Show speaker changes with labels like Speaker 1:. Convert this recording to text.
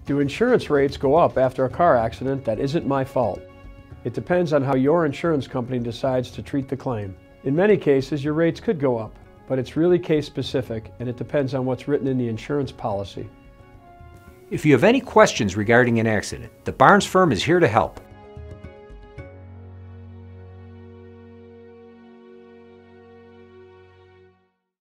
Speaker 1: Do insurance rates go up after a car accident that isn't my fault? It depends on how your insurance company decides to treat the claim. In many cases, your rates could go up, but it's really case specific and it depends on what's written in the insurance policy.
Speaker 2: If you have any questions regarding an accident, the Barnes firm is here to help.